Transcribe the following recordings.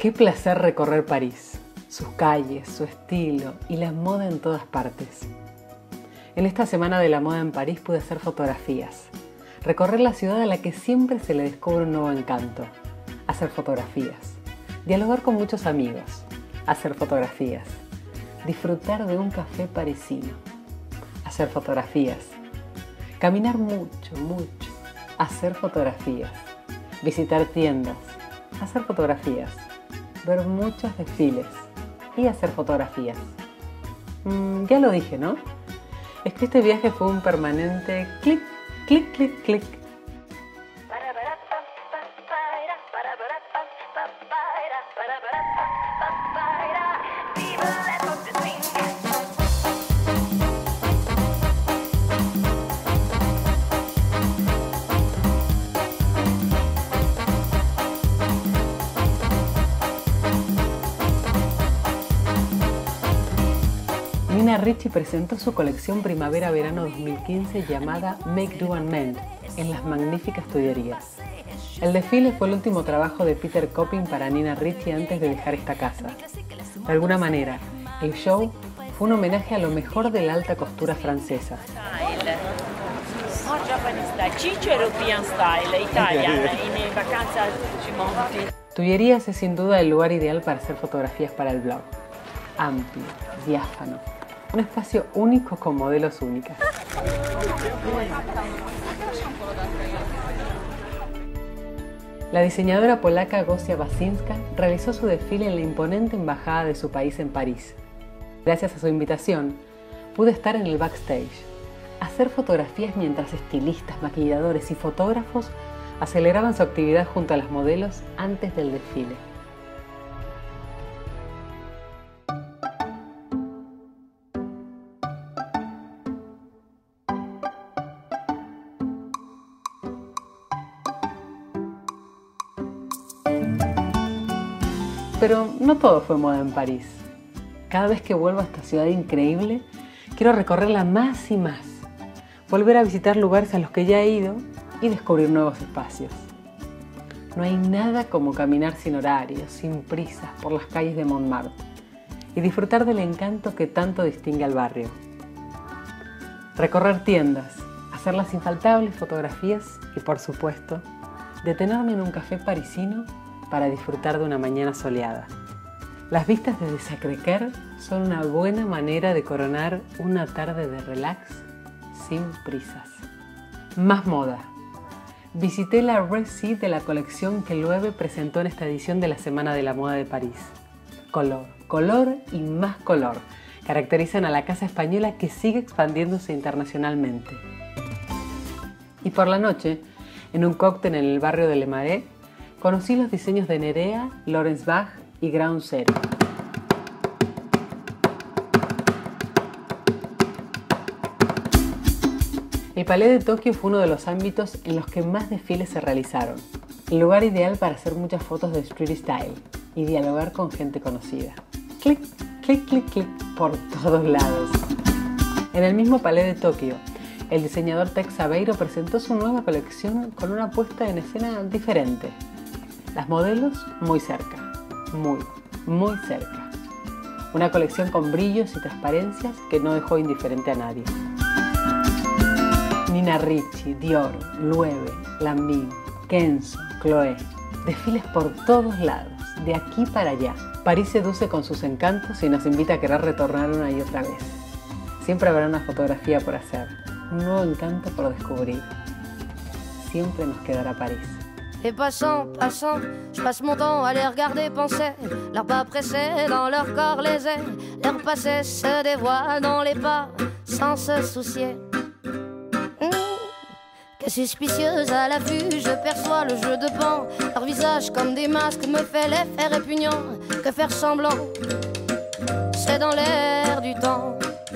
Qué placer recorrer París, sus calles, su estilo y la moda en todas partes. En esta semana de la moda en París pude hacer fotografías, recorrer la ciudad a la que siempre se le descubre un nuevo encanto, hacer fotografías, dialogar con muchos amigos, hacer fotografías, disfrutar de un café parisino, hacer fotografías, caminar mucho, hacer fotografías, visitar tiendas, hacer fotografías, ver muchos desfiles y hacer fotografías. Ya lo dije, ¿no? Es que este viaje fue un permanente clic, clic, clic, clic. Nina Ricci presentó su colección Primavera-Verano 2015 llamada Make Do and Mend en las magníficas Tullerías. El desfile fue el último trabajo de Peter Copping para Nina Ricci antes de dejar esta casa. De alguna manera, el show fue un homenaje a lo mejor de la alta costura francesa. Tullerías es sin duda el lugar ideal para hacer fotografías para el blog. Amplio, diáfano, un espacio único con modelos únicas. La diseñadora polaca Gosia Basinska realizó su desfile en la imponente embajada de su país en París. Gracias a su invitación, pude estar en el backstage, hacer fotografías mientras estilistas, maquilladores y fotógrafos aceleraban su actividad junto a las modelos antes del desfile. Pero no todo fue moda en París. Cada vez que vuelvo a esta ciudad increíble, quiero recorrerla más y más, volver a visitar lugares a los que ya he ido y descubrir nuevos espacios. No hay nada como caminar sin horarios, sin prisas por las calles de Montmartre y disfrutar del encanto que tanto distingue al barrio. Recorrer tiendas, hacer las infaltables fotografías y, por supuesto, detenerme en un café parisino para disfrutar de una mañana soleada. Las vistas desde Sacré-Cœur son una buena manera de coronar una tarde de relax sin prisas. Más moda. Visité la Récit de la colección que Loewe presentó en esta edición de la Semana de la Moda de París. Color, color y más color caracterizan a la casa española que sigue expandiéndose internacionalmente. Y por la noche, en un cóctel en el barrio de Le Marais, conocí los diseños de Nerea, Lawrence Bach y Ground Zero. El Palais de Tokio fue uno de los ámbitos en los que más desfiles se realizaron. El lugar ideal para hacer muchas fotos de street style y dialogar con gente conocida. Clic, clic, clic, clic por todos lados. En el mismo Palais de Tokio, el diseñador Tex Aveiro presentó su nueva colección con una puesta en escena diferente. Las modelos muy cerca, muy cerca. Una colección con brillos y transparencias que no dejó indiferente a nadie. Nina Ricci, Dior, Loewe, Lanvin, Kenzo, Chloé. Desfiles por todos lados, de aquí para allá. París seduce con sus encantos y nos invita a querer retornar una y otra vez. Siempre habrá una fotografía por hacer, un nuevo encanto por descubrir. Siempre nos quedará París. Et passant, je passe mon temps à les regarder penser, leurs pas pressés dans leur corps lésés, leur passé se dévoile dans les pas sans se soucier. Que suspicieuse à la vue, je perçois le jeu de pan, leur visage comme des masques me fait l'effet répugnant, que faire semblant, c'est dans l'air du temps.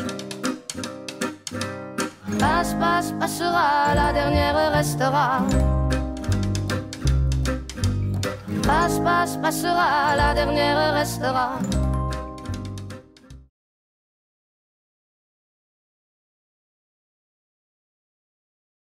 Passe, passe, passera, la dernière restera. Passe, passe, passera, la dernière restera.